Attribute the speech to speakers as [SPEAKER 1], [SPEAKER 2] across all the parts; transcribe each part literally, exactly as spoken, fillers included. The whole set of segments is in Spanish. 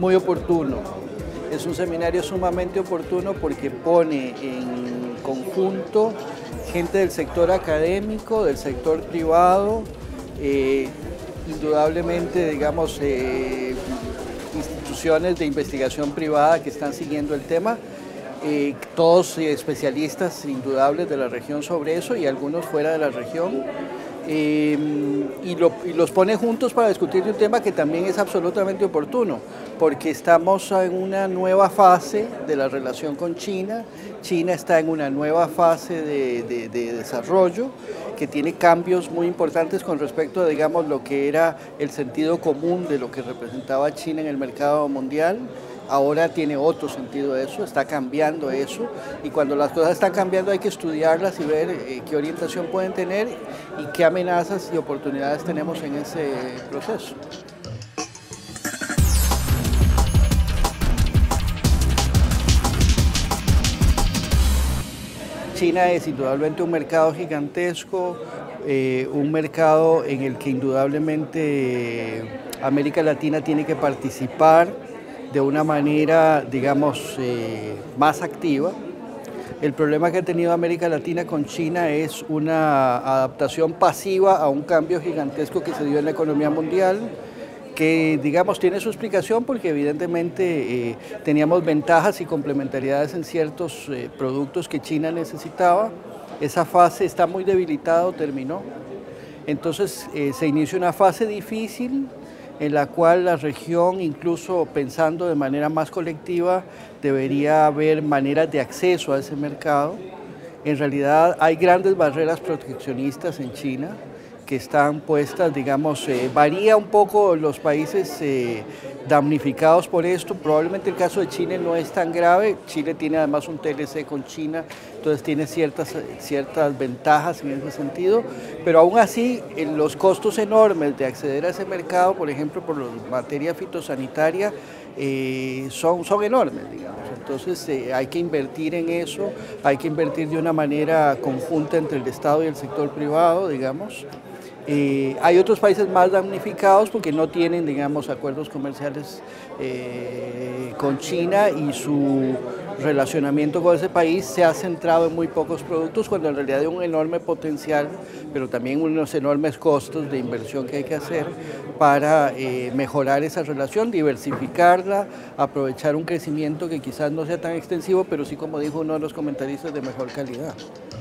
[SPEAKER 1] muy oportuno. Es un seminario sumamente oportuno porque pone en conjunto gente del sector académico, del sector privado, eh, indudablemente, digamos, eh, instituciones de investigación privada que están siguiendo el tema, eh, todos especialistas indudables de la región sobre eso y algunos fuera de la región. Eh, y, lo, y los pone juntos para discutir de un tema que también es absolutamente oportuno, porque estamos en una nueva fase de la relación con China. China está en una nueva fase de, de, de desarrollo que tiene cambios muy importantes con respecto a, digamos, lo que era el sentido común de lo que representaba China en el mercado mundial. Ahora tiene otro sentido eso, está cambiando eso, y cuando las cosas están cambiando hay que estudiarlas y ver eh, qué orientación pueden tener y qué amenazas y oportunidades tenemos en ese proceso. China es indudablemente un mercado gigantesco, eh, un mercado en el que indudablemente eh, América Latina tiene que participar de una manera, digamos, eh, más activa. El problema que ha tenido América Latina con China es una adaptación pasiva a un cambio gigantesco que se dio en la economía mundial, que, digamos, tiene su explicación porque evidentemente eh, teníamos ventajas y complementariedades en ciertos eh, productos que China necesitaba. Esa fase está muy debilitada, terminó. Entonces eh, se inicia una fase difícil en la cual la región, incluso pensando de manera más colectiva, debería haber maneras de acceso a ese mercado. En realidad hay grandes barreras proteccionistas en China que están puestas, digamos, eh, varía un poco los países eh, damnificados por esto. Probablemente el caso de Chile no es tan grave. Chile tiene además un T L C con China, entonces tiene ciertas, ciertas ventajas en ese sentido, pero aún así en los costos enormes de acceder a ese mercado, por ejemplo, por la materia fitosanitaria, eh, son, son enormes, digamos. Entonces eh, hay que invertir en eso, hay que invertir de una manera conjunta entre el Estado y el sector privado, digamos. Eh, hay otros países más damnificados porque no tienen, digamos, acuerdos comerciales eh, con China y su relacionamiento con ese país se ha centrado en muy pocos productos cuando en realidad hay un enorme potencial, pero también unos enormes costos de inversión que hay que hacer para eh, mejorar esa relación, diversificarla, aprovechar un crecimiento que quizás no sea tan extensivo, pero sí, como dijo uno de los comentaristas, de mejor calidad.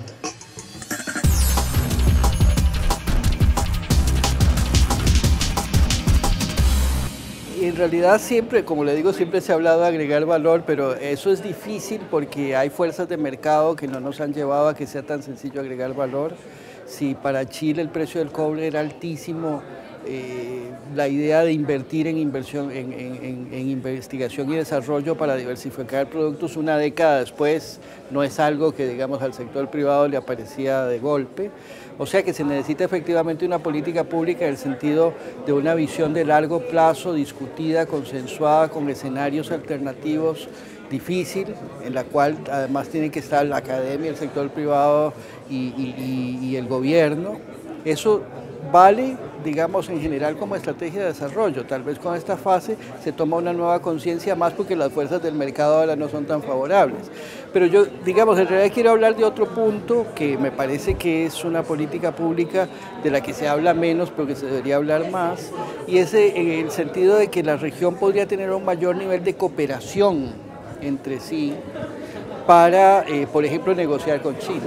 [SPEAKER 1] En realidad siempre, como le digo, siempre se ha hablado de agregar valor, pero eso es difícil porque hay fuerzas de mercado que no nos han llevado a que sea tan sencillo agregar valor. Si para Chile el precio del cobre era altísimo, eh, la idea de invertir en, inversión, en, en, en investigación y desarrollo para diversificar productos una década después no es algo que, digamos, al sector privado le aparecía de golpe. O sea que se necesita efectivamente una política pública en el sentido de una visión de largo plazo, discutida, consensuada, con escenarios alternativos, difícil, en la cual además tiene que estar la academia, el sector privado y, y, y, y el gobierno. Eso vale, digamos, en general como estrategia de desarrollo. Tal vez con esta fase se toma una nueva conciencia más porque las fuerzas del mercado ahora no son tan favorables. Pero yo, digamos, en realidad quiero hablar de otro punto que me parece que es una política pública de la que se habla menos, pero que se debería hablar más, y es en el sentido de que la región podría tener un mayor nivel de cooperación entre sí para, eh, por ejemplo, negociar con China.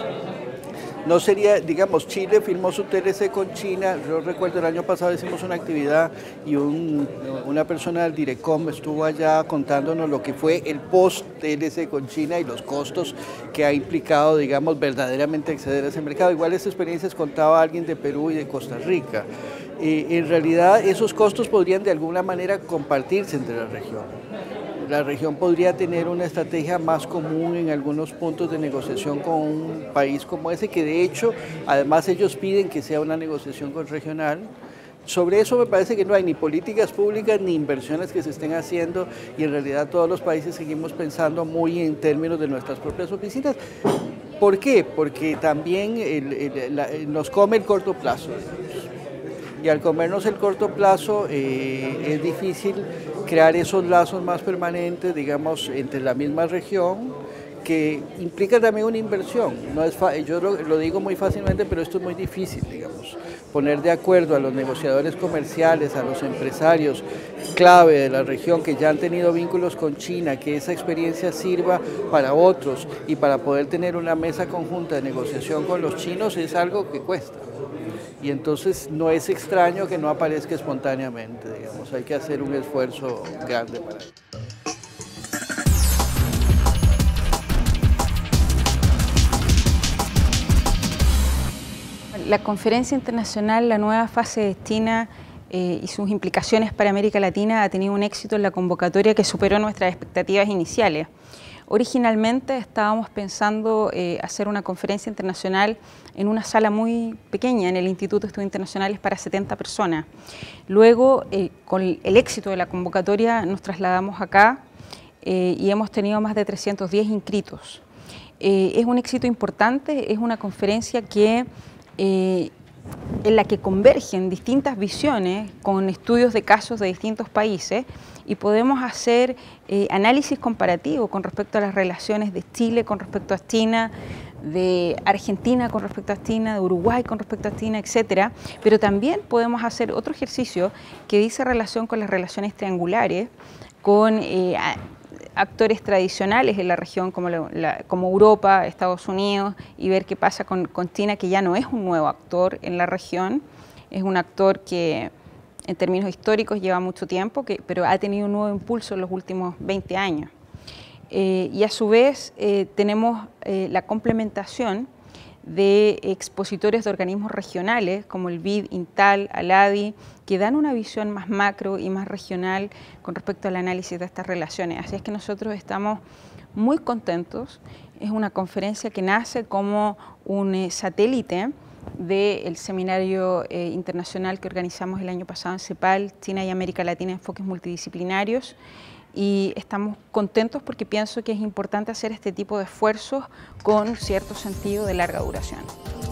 [SPEAKER 1] No sería, digamos, Chile firmó su T L C con China. Yo recuerdo el año pasado hicimos una actividad y un, una persona del Direcom estuvo allá contándonos lo que fue el post-T L C con China y los costos que ha implicado, digamos, verdaderamente acceder a ese mercado. Igual esa experiencia contaba alguien de Perú y de Costa Rica. Eh, en realidad esos costos podrían de alguna manera compartirse entre la región. La región podría tener una estrategia más común en algunos puntos de negociación con un país como ese, que de hecho, además ellos piden que sea una negociación regional. Sobre eso me parece que no hay ni políticas públicas ni inversiones que se estén haciendo y en realidad todos los países seguimos pensando muy en términos de nuestras propias oficinas. ¿Por qué? Porque también el, el, la, nos come el corto plazo. Y al comernos el corto plazo eh, es difícil crear esos lazos más permanentes, digamos, entre la misma región, que implica también una inversión. No es yo lo, lo digo muy fácilmente, pero esto es muy difícil, digamos, poner de acuerdo a los negociadores comerciales, a los empresarios clave de la región que ya han tenido vínculos con China, que esa experiencia sirva para otros y para poder tener una mesa conjunta de negociación con los chinos es algo que cuesta. Y entonces no es extraño que no aparezca espontáneamente, digamos, hay que hacer un esfuerzo grande para eso.
[SPEAKER 2] La conferencia internacional, la nueva fase de China eh, y sus implicaciones para América Latina ha tenido un éxito en la convocatoria que superó nuestras expectativas iniciales. Originalmente estábamos pensando eh, hacer una conferencia internacional en una sala muy pequeña en el Instituto de Estudios Internacionales para setenta personas. Luego, eh, con el éxito de la convocatoria, nos trasladamos acá eh, y hemos tenido más de trescientos diez inscritos. Eh, es un éxito importante, es una conferencia que Eh, en la que convergen distintas visiones con estudios de casos de distintos países y podemos hacer eh, análisis comparativo con respecto a las relaciones de Chile con respecto a China, de Argentina con respecto a China, de Uruguay con respecto a China, etcétera. Pero también podemos hacer otro ejercicio que dice relación con las relaciones triangulares, con eh, actores tradicionales en la región como, la, la, como Europa, Estados Unidos, y ver qué pasa con, con China, que ya no es un nuevo actor en la región, es un actor que en términos históricos lleva mucho tiempo, que, pero ha tenido un nuevo impulso en los últimos veinte años. Eh, y a su vez eh, tenemos eh, la complementación de expositores de organismos regionales como el B I D, INTAL, ALADI, que dan una visión más macro y más regional con respecto al análisis de estas relaciones. Así es que nosotros estamos muy contentos. Es una conferencia que nace como un eh, satélite del seminario eh, internacional que organizamos el año pasado en CEPAL, China y América Latina, enfoques multidisciplinarios. Y estamos contentos porque pienso que es importante hacer este tipo de esfuerzos con cierto sentido de larga duración.